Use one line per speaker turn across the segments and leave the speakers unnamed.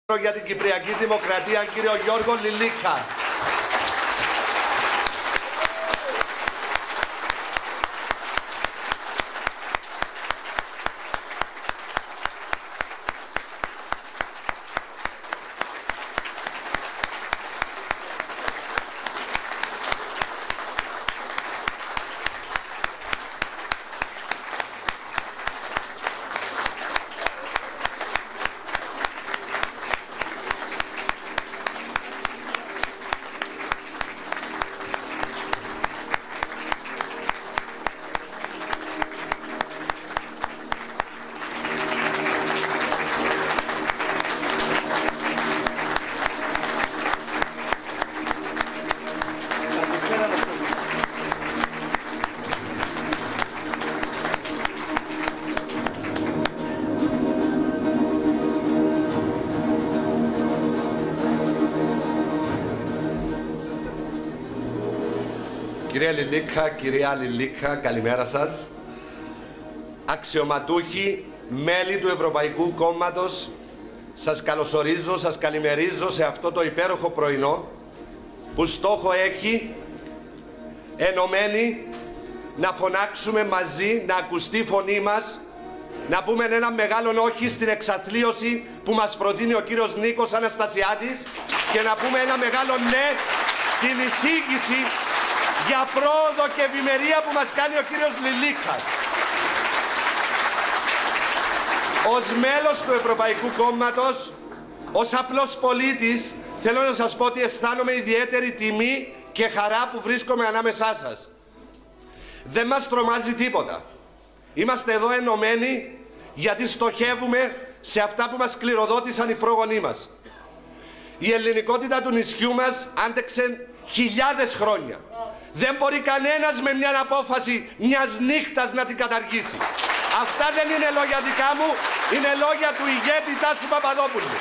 για την Κυπριακή Δημοκρατία, κύριο Γιώργο Λιλίκα. Κυρία Λιλίκα, κυρία Λιλίκα, καλημέρα σας. Αξιωματούχοι, μέλη του Ευρωπαϊκού Κόμματος, σας καλωσορίζω, σας καλημερίζω σε αυτό το υπέροχο πρωινό που στόχο έχει ενωμένοι να φωνάξουμε μαζί, να ακουστεί η φωνή μας, να πούμε ένα μεγάλο όχι στην εξαθλίωση που μας προτείνει ο κύριος Νίκος Αναστασιάδης και να πούμε ένα μεγάλο ναι στην εισήγηση για πρόοδο και ευημερία που μας κάνει ο κύριος Λιλίκας. Ως μέλος του Ευρωπαϊκού Κόμματος, ως απλός πολίτης, θέλω να σας πω ότι αισθάνομαι ιδιαίτερη τιμή και χαρά που βρίσκομαι ανάμεσά σας. Δεν μας τρομάζει τίποτα. Είμαστε εδώ ενωμένοι γιατί στοχεύουμε σε αυτά που μας κληροδότησαν οι πρόγονοί μας. Η ελληνικότητα του νησιού μας άντεξε χιλιάδες χρόνια. Δεν μπορεί κανένας με μια απόφαση μιας νύχτας να την καταργήσει. Αυτά δεν είναι λόγια δικά μου, είναι λόγια του ηγέτη Τάσου Παπαδόπουλου.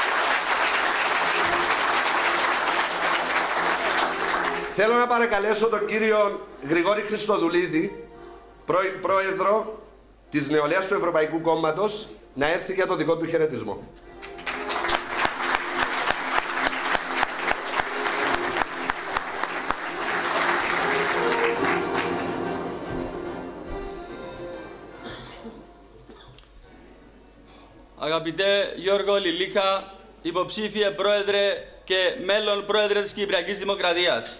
Θέλω να παρακαλέσω τον κύριο Γρηγόρη Χριστοδουλίδη, πρώην πρόεδρο της Νεολαίας του Ευρωπαϊκού Κόμματος, να έρθει για το δικό του χαιρετισμό.
Αγαπητέ Γιώργο Λιλίκα, υποψήφιε πρόεδρε και μέλλον πρόεδρε της Κυπριακής Δημοκρατίας.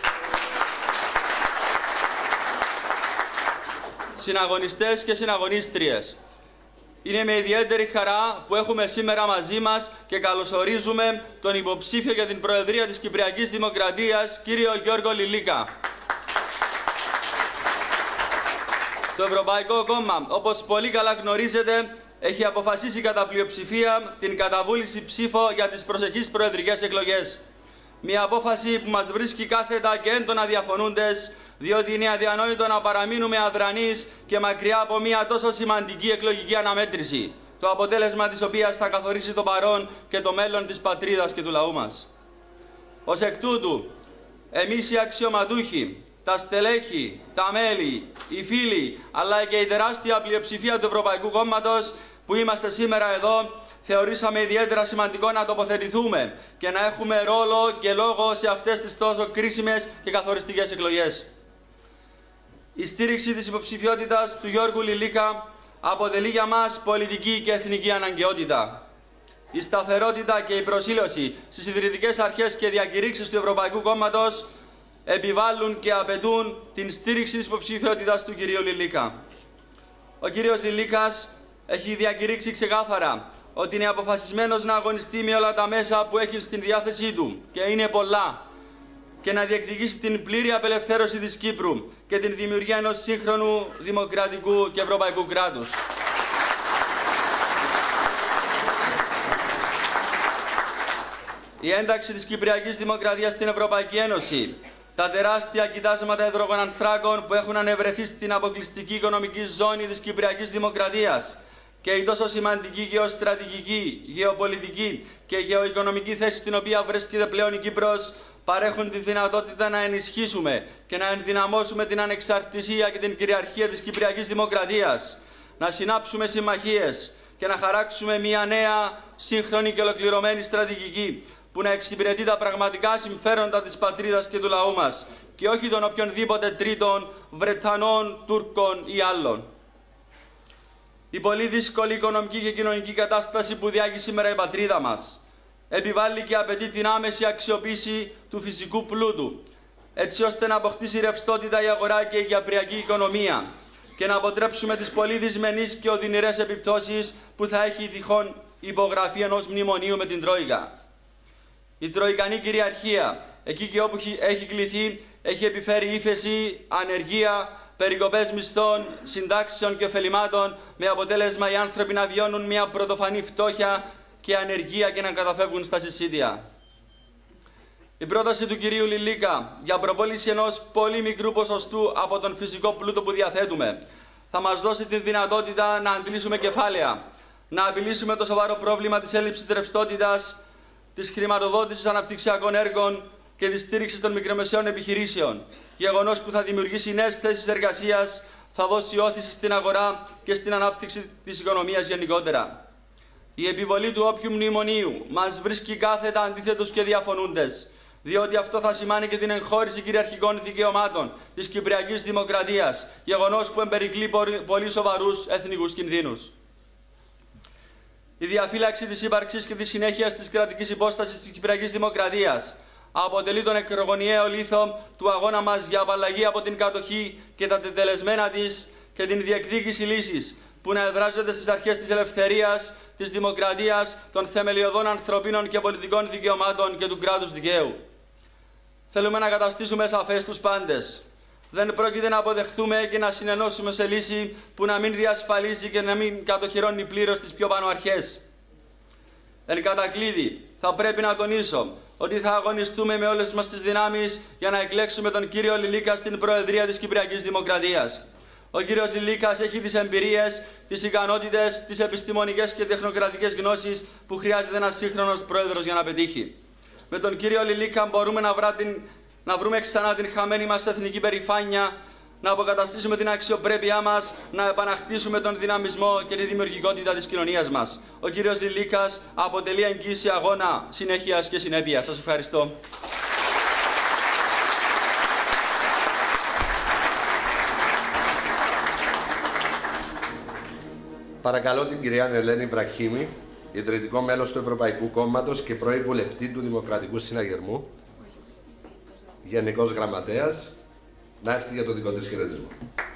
Συναγωνιστές και συναγωνίστριες, είναι με ιδιαίτερη χαρά που έχουμε σήμερα μαζί μας και καλωσορίζουμε τον υποψήφιο για την Προεδρία της Κυπριακής Δημοκρατίας, κύριο Γιώργο Λιλίκα. Το Ευρωπαϊκό Κόμμα, όπως πολύ καλά γνωρίζετε, έχει αποφασίσει κατά πλειοψηφία την καταβούληση ψήφο για τις προσεχείς προεδρικές εκλογές. Μια απόφαση που μας βρίσκει κάθετα και έντονα διαφωνούντες, διότι είναι αδιανόητο να παραμείνουμε αδρανείς και μακριά από μια τόσο σημαντική εκλογική αναμέτρηση, το αποτέλεσμα της οποίας θα καθορίσει το παρόν και το μέλλον της πατρίδας και του λαού μας. Ως εκ τούτου, εμείς οι αξιωματούχοι, τα στελέχη, τα μέλη, οι φίλοι, αλλά και η τεράστια πλειοψηφία του Ευρωπαϊκού Κόμματος που είμαστε σήμερα εδώ, θεωρήσαμε ιδιαίτερα σημαντικό να τοποθετηθούμε και να έχουμε ρόλο και λόγο σε αυτές τις τόσο κρίσιμες και καθοριστικές εκλογές. Η στήριξη της υποψηφιότητας του Γιώργου Λιλίκα αποτελεί για μας πολιτική και εθνική αναγκαιότητα. Η σταθερότητα και η προσήλωση στις ιδρυτικές αρχές και διακηρύξεις του Ευρωπαϊκού Κόμματος επιβάλλουν και απαιτούν την στήριξη της υποψηφιότητας του κυρίου Λιλίκα. Ο κύριος Λιλίκας έχει διακηρύξει ξεκάθαρα ότι είναι αποφασισμένος να αγωνιστεί με όλα τα μέσα που έχει στην διάθεσή του, και είναι πολλά, και να διεκδικήσει την πλήρη απελευθέρωση της Κύπρου και την δημιουργία ενός σύγχρονου, δημοκρατικού και ευρωπαϊκού κράτους. Η ένταξη της Κυπριακής Δημοκρατίας στην Ευρωπαϊκή Ένωση, τα τεράστια κοιτάσματα υδρογονανθράκων που έχουν ανεβρεθεί στην αποκλειστική οικονομική ζώνη της Κυπριακής Δημοκρατίας και η τόσο σημαντική γεωστρατηγική, γεωπολιτική και γεωοικονομική θέση στην οποία βρίσκεται πλέον η Κύπρος παρέχουν τη δυνατότητα να ενισχύσουμε και να ενδυναμώσουμε την ανεξαρτησία και την κυριαρχία της Κυπριακής Δημοκρατίας, να συνάψουμε συμμαχίες και να χαράξουμε μια νέα, σύγχρονη και ολοκληρωμένη στρατηγική που να εξυπηρετεί τα πραγματικά συμφέροντα της πατρίδας και του λαού μας και όχι των οποιονδήποτε τρίτων, Βρετανών, Τούρκων ή άλλων. Η πολύ δύσκολη οικονομική και κοινωνική κατάσταση που διάγει σήμερα η πατρίδα μας επιβάλλει και απαιτεί την άμεση αξιοποίηση του φυσικού πλούτου, έτσι ώστε να αποκτήσει ρευστότητα η αγορά και η κυπριακή οικονομία και να αποτρέψουμε τις πολύ δυσμενείς και οδυνηρές επιπτώσεις που θα έχει η τυχόν υπογραφή ενός μνημονίου με την Τρόικα. Η τροικανή κυριαρχία, εκεί και όπου έχει κληθεί, έχει επιφέρει ύφεση, ανεργία, περικοπές μισθών, συντάξεων και ωφελημάτων, με αποτέλεσμα οι άνθρωποι να βιώνουν μια πρωτοφανή φτώχεια και ανεργία και να καταφεύγουν στα συσίτια. Η πρόταση του κυρίου Λιλίκα για προπόληση ενός πολύ μικρού ποσοστού από τον φυσικό πλούτο που διαθέτουμε θα μας δώσει τη δυνατότητα να αντλήσουμε κεφάλαια, να απειλήσουμε το σοβαρό πρόβλημα της έλλειψης ρευστότητας, της χρηματοδότησης αναπτυξιακών έργων και της στήριξης των μικρομεσαίων επιχειρήσεων, γεγονός που θα δημιουργήσει νέες θέσεις εργασίας, θα δώσει όθηση στην αγορά και στην ανάπτυξη της οικονομίας γενικότερα. Η επιβολή του όποιου μνημονίου μας βρίσκει κάθετα αντίθετους και διαφωνούντες, διότι αυτό θα σημάνει και την εγχώρηση κυριαρχικών δικαιωμάτων της Κυπριακής Δημοκρατίας, γεγονός που εμπερικλεί πολύ σοβαρούς εθνικούς κινδύνους. Η διαφύλαξη της ύπαρξης και της συνέχειας της κρατικής υπόστασης της Κυπριακής Δημοκρατίας αποτελεί τον ακρογωνιαίο λίθο του αγώνα μας για απαλλαγή από την κατοχή και τα τετελεσμένα της και την διεκδίκηση λύσης που να εδράζεται στις αρχές της ελευθερίας, της δημοκρατίας, των θεμελιωδών ανθρωπίνων και πολιτικών δικαιωμάτων και του κράτους δικαίου. Θέλουμε να καταστήσουμε σαφές στους πάντες. Δεν πρόκειται να αποδεχθούμε και να συνενώσουμε σε λύση που να μην διασφαλίζει και να μην κατοχυρώνει πλήρως τις πιο πάνω αρχές. Εν κατακλείδη, θα πρέπει να τονίσω ότι θα αγωνιστούμε με όλες μας τις δυνάμεις για να εκλέξουμε τον κύριο Λιλίκα στην Προεδρία της Κυπριακής Δημοκρατίας. Ο κύριος Λιλίκας έχει τις εμπειρίες, τις ικανότητες, τις επιστημονικές και τεχνοκρατικές γνώσεις που χρειάζεται ένας σύγχρονος πρόεδρος για να πετύχει. Με τον κύριο Λιλίκα μπορούμε να βρούμε ξανά την χαμένη μας εθνική περηφάνεια, να αποκαταστήσουμε την αξιοπρέπειά μας, να επαναχτίσουμε τον δυναμισμό και τη δημιουργικότητα της κοινωνίας μας. Ο κύριος Λιλίκας αποτελεί εγγύηση αγώνα συνέχειας και συνέπειας. Σας ευχαριστώ.
Παρακαλώ την κυρία Ελένη Βραχίμη, ιδρυτικό μέλος του Ευρωπαϊκού Κόμματος και πρώην βουλευτή του Δημοκρατικού Συναγερμού, Γενικός Γραμματέας, να έρθει για το δικό της χαιρετισμό.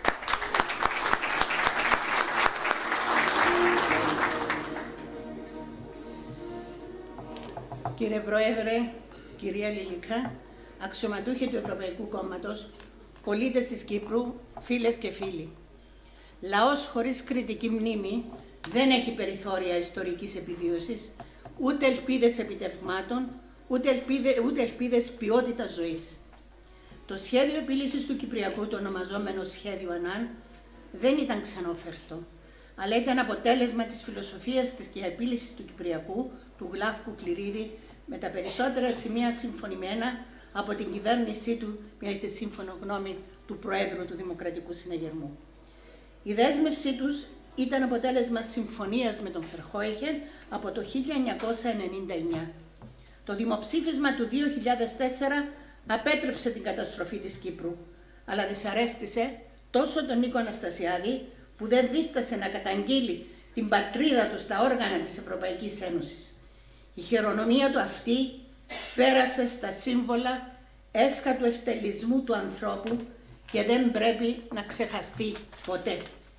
Κύριε Πρόεδρε, κυρία Λιλίκα, αξιωματούχοι του Ευρωπαϊκού Κόμματος, πολίτες της Κύπρου, φίλες και φίλοι. Λαός χωρίς κριτική μνήμη δεν έχει περιθώρια ιστορικής επιβίωσης, ούτε ελπίδες επιτευγμάτων, ούτε ελπίδες ποιότητας ζωής. Το σχέδιο επίλυσης του Κυπριακού, το ονομαζόμενο σχέδιο ΑΝΑΝ, δεν ήταν ξενόφερτο, αλλά ήταν αποτέλεσμα της φιλοσοφίας για επίλυση του Κυπριακού, του Γλάφκου Κληρίδη, με τα περισσότερα σημεία συμφωνημένα από την κυβέρνησή του με τη σύμφωνο γνώμη του Προέδρου του Δημοκρατικού Συναγερμού. Η δέσμευσή τους ήταν αποτέλεσμα συμφωνίας με τον Φερχόιχεν από το 1999. Το δημοψήφισμα του 2004 απέτρεψε την καταστροφή της Κύπρου, αλλά δυσαρέστησε τόσο τον Νίκο Αναστασιάδη που δεν δίστασε να καταγγείλει την πατρίδα του στα όργανα της Ευρωπαϊκής Ένωσης. Η χειρονομία του αυτή πέρασε στα σύμβολα έσχατου ευτελισμού του ανθρώπου και δεν πρέπει να ξεχαστεί ποτέ.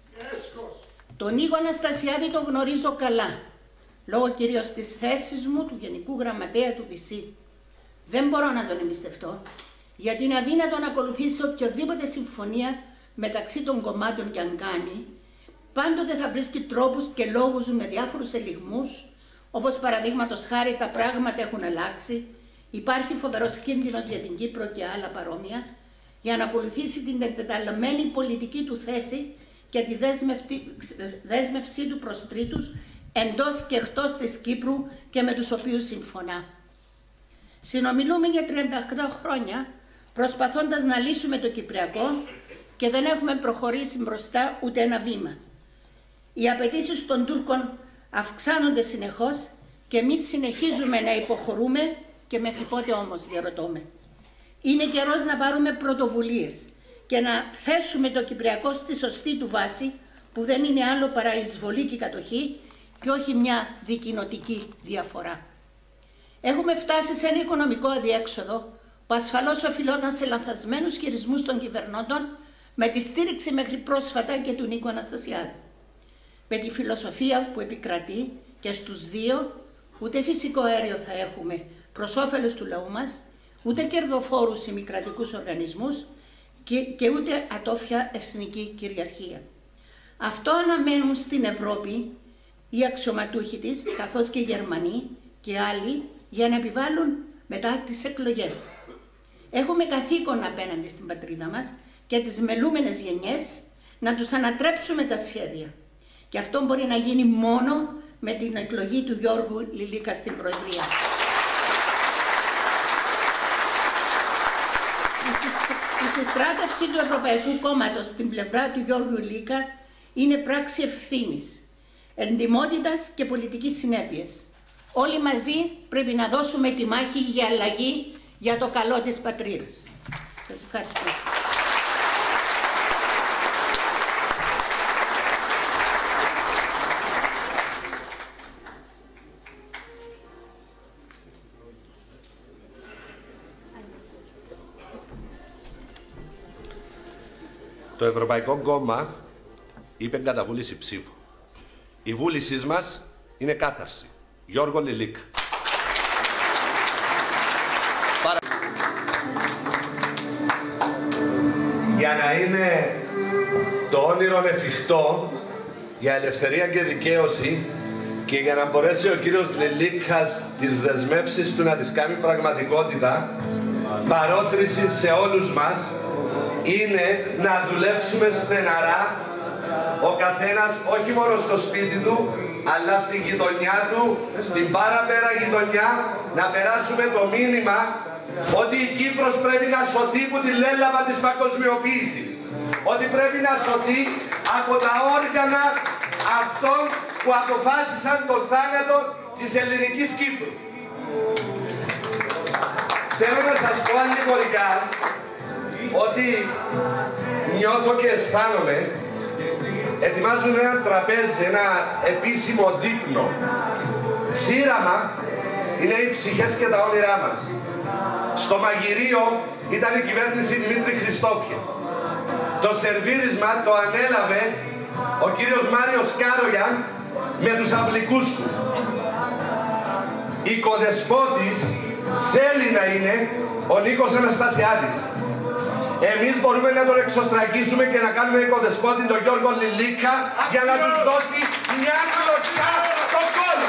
Τον Νίκο Αναστασιάδη τον γνωρίζω καλά, λόγω κυρίως της θέσης μου του Γενικού Γραμματέα του ΒΙΣΥ. Δεν μπορώ να τον εμπιστευτώ, γιατί είναι αδύνατο να ακολουθήσει οποιοδήποτε συμφωνία μεταξύ των κομμάτων και αν κάνει, πάντοτε θα βρίσκει τρόπους και λόγους με διάφορους ελιγμούς, όπως παραδείγματος χάρη τα πράγματα έχουν αλλάξει, υπάρχει φοβερός κίνδυνος για την Κύπρο και άλλα παρόμοια, για να ακολουθήσει την εντεταλμένη πολιτική του θέση και τη δέσμευσή του προς τρίτους εντός και εκτός της Κύπρου και με τους οποίους συμφωνά. Συνομιλούμε για 38 χρόνια προσπαθώντας να λύσουμε το Κυπριακό και δεν έχουμε προχωρήσει μπροστά ούτε ένα βήμα. Οι απαιτήσεις των Τούρκων αυξάνονται συνεχώς και εμείς συνεχίζουμε να υποχωρούμε και μέχρι πότε όμως, διαρωτώ με. Είναι καιρός να πάρουμε πρωτοβουλίες και να θέσουμε το Κυπριακό στη σωστή του βάση, που δεν είναι άλλο παρά εισβολή και κατοχή και όχι μια δικοινοτική διαφορά. Έχουμε φτάσει σε ένα οικονομικό αδιέξοδο που ασφαλώς οφειλόταν σε λανθασμένους χειρισμούς των κυβερνώντων, με τη στήριξη μέχρι πρόσφατα και του Νίκου Αναστασιάδη. Με τη φιλοσοφία που επικρατεί και στους δύο, ούτε φυσικό αέριο θα έχουμε προς όφελος του λαού μας, ούτε κερδοφόρους ημικρατικούς οργανισμούς και ούτε ατόφια εθνική κυριαρχία. Αυτό αναμένουν στην Ευρώπη οι αξιωματούχοι της, καθώς και οι Γερμανοί και άλλοι, για να επιβάλλουν μετά τις εκλογές. Έχουμε καθήκον απέναντι στην πατρίδα μας και τις μελούμενες γενιές να τους ανατρέψουμε τα σχέδια. Και αυτό μπορεί να γίνει μόνο με την εκλογή του Γιώργου Λιλίκα στην Προεδρία. Η συστράτευση του Ευρωπαϊκού Κόμματος στην πλευρά του Γιώργου Λιλίκα είναι πράξη ευθύνης, εντιμότητας και πολιτικής συνέπειας. Όλοι μαζί πρέπει να δώσουμε τη μάχη για αλλαγή για το καλό της πατρίδας. Σας ευχαριστώ.
Το Ευρωπαϊκό Κόμμα είπε καταβούληση ψήφου. Η βούλησή μας είναι κάθαρση. Γιώργο Λιλίκα. Για να είναι το όνειρο εφικτό για ελευθερία και δικαίωση και για να μπορέσει ο κύριος Λιλίκας τις δεσμεύσεις του να τις κάνει πραγματικότητα, παρότριση σε όλους μας είναι να δουλέψουμε στεναρά, ο καθένας όχι μόνο στο σπίτι του, αλλά στην γειτονιά του, στην παραπέρα γειτονιά, να περάσουμε το μήνυμα ότι η Κύπρος πρέπει να σωθεί από τη λέλαβα της παγκοσμιοποίησης. Ότι πρέπει να σωθεί από τα όργανα αυτών που αποφάσισαν τον θάνατο της ελληνικής Κύπρου. Θέλω να σας πω αλληγορικά ότι νιώθω και αισθάνομαι, ετοιμάζουν ένα τραπέζι, ένα επίσημο δείπνο. Σύραμα είναι οι ψυχές και τα όνειρά μας. Στο μαγειρίο ήταν η κυβέρνηση Δημήτρη Χριστόφια. Το σερβίρισμα το ανέλαβε ο κύριος Μάριος Κάρογιαν με τους αυλικούς του. Οικοδεσπότης θέλει να είναι ο Νίκος Αναστασιάδης. Εμείς μπορούμε να τον εξωστραγγίσουμε και να κάνουμε οικοδεσπότη τον Γιώργο Λιλίκα για να τους δώσει μια κλωτσιά στον κόλο.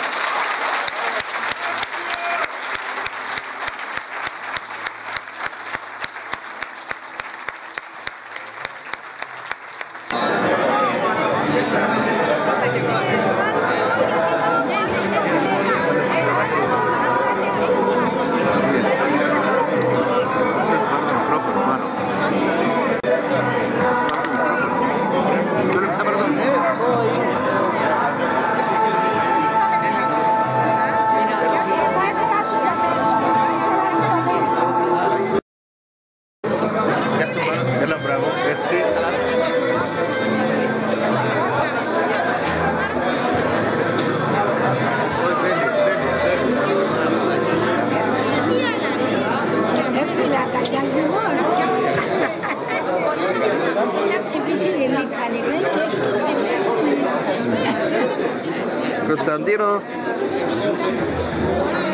Κωνσταντίνο.